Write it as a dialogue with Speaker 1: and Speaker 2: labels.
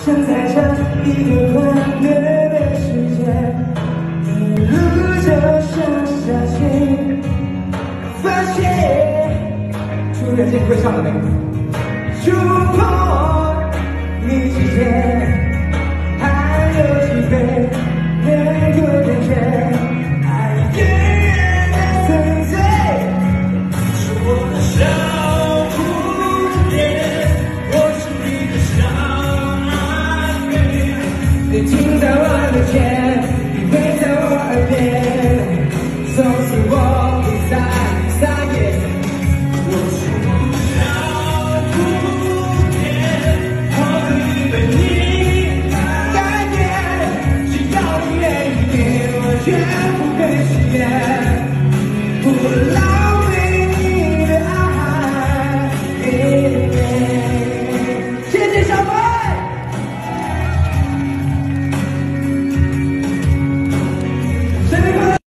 Speaker 1: 想在这一个快乐的世界，一路就像下去，发现出人间会唱的那个，触碰你之间，还有几杯能够点缀，爱一个人的存在，是我的小。 你听到我的天。